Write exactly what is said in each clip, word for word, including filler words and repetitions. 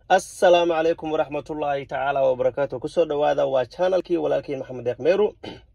السلام عليكم ورحمة الله تعالى وبركاته. كسر دوادا وشانل كي ولكن محمد يقميرو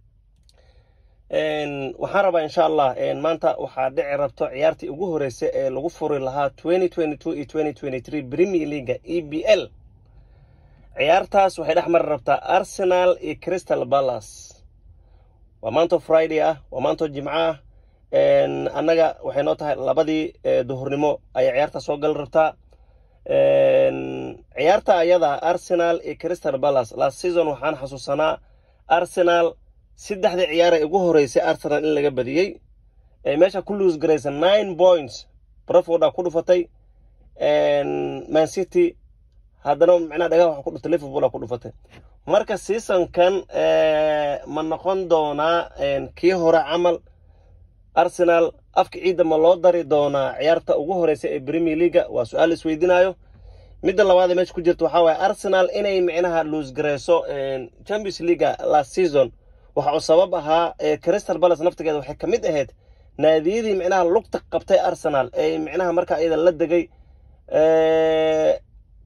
إن وحاربا إن شاء الله إن مانتا وحاد عربتو عيارتي ugu horeysa ee lagu furi lahaa twenty twenty-two iyo twenty twenty-three Premier League E B L. ciyaartaas waxay dhex mar rabtaa Arsenal iyo Crystal Palace. waa maanta Friday ah, waa maanta Jimco ah. een anaga waxay noo tahay labadii duhurnimo ay ciyaarta soo gal rabtaa. een ciyaarta ayada Arsenal iyo Crystal Palace last season waxaan xasuusanaa Arsenal saddexda ciyaar ee ugu horeysay Arsenal in laga badiyay ee meesha ku lose gareysa nine points Brentford ku dhufatay een Man City haddana macna dhaga waxa ku dhuftay Liverpool ku dhufatay marka season kan ee ma noqon doona een kii hore camal Arsenal afka ciida ma loo dari doona ciyaarta ugu horeysay ee Premier League waa su'aal isweydiinayo midda labaad ee meesha ku jirto waxa way Arsenal inay macnaha lose gareyso een Champions League last season waxa sabab ahaa Crystal Palace naftigeeda waxay kamid ahayd naadiyadii macnaha lugta qabtay Arsenal ee macnaha marka ayada la dagay ee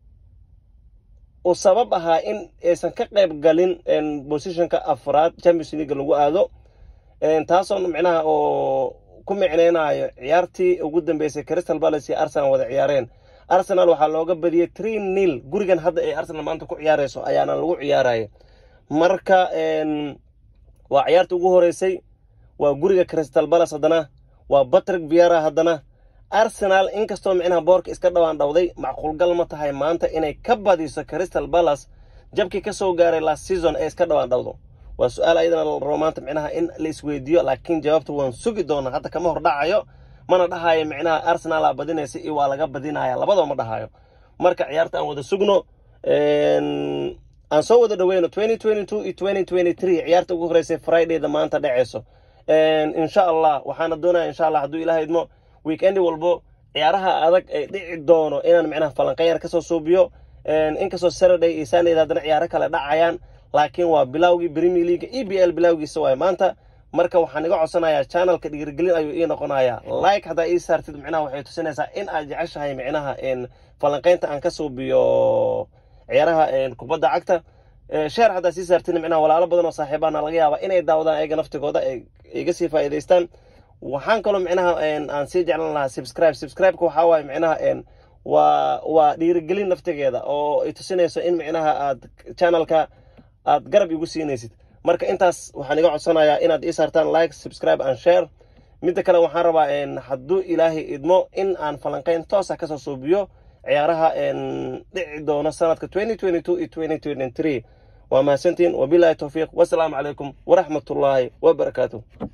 oo sabab ahaa in aysan ka qayb galin positionka afraad Champions League lagu aado een taasoo macnaha oo ku micneenayo ciyaartii ugu dambeysay Crystal Palace iyo Arsenal wada ciyaareen Arsenal waxa looga badiyay three nil gurigan hadda ay Arsenal maanta ku ciyaareyso ayaana lagu ciyaarayay marka een waa ciyaarta ugu horeysay waa guriga Crystal Palace hadana waa Patrick Vieira hadana Arsenal inkastoo macnaha boorka iska dhawaan dhawday macquul gal ma tahay maanta inay ka badiso Crystal Palace jabkii ka soo gaaray last season ee iska dhawaan dhawdo waa su'aal ayadana romaanta macnaha in la isweydiyo laakiin jawaabtu waan sugi doonaa hadda kama hor dhacayo mana dhahayo macnaha Arsenal la badinaysa iyo waa laga badinaya labadaba ma dhahayo marka ciyaarta aan wada sugno een aan soo wada dhaweeyno twenty twenty-two iyo twenty twenty-three ciyaarta ugu horeysay Friday da maanta dhaceyso een insha Allah waxaana doonayaa insha Allah haduu Ilaahay idmo weekend walbo ciyaaraha adag ay dhici doono inaan macnaha falanqeeyar ka soo suubiyo een inkastoo Saturday iyo Sunday hadana ciyaaro kale dhacayaan laakiin waa bilawgii Premier League E B L bilawgiisa way maanta marka waxaan iga codsanayaa channelka dhiirigelin ayuu ii noqonayaa like hada ii saartid macnaha waxay tusinaysaa in aad jeceshahay macnaha in falanqeynta aan ka suubiyo ciyaaraha een kubadda cagta share hada si saartin macnaha walaalo badan oo saaxiibana laga yaabo inay daawadaan ayaga naftigooda ay iga sii faa'iideystaan waxaan kaloo macnaha aan si jeclan lahaa subscribe subscribe ku waxa way macnaha een waa waa dhiirigelin naftigeeda oo ay tusinayso in macnaha aad channelka aad garab igu siinaysid marka intaas waxaan iga codsanayaa inaad ii saartaan like subscribe and share midda kale waxaan rabaa in hadduu Ilaahay idmo in aan falanqeyn toos ah ka soo suubiyo ciyaaraha in dhici doona sanadka twenty twenty-two iyo twenty twenty-three waa mahadsantiin wabillahi tawfiiq wassalaamu calaykum waraxmatullaahi wabarakaatuh.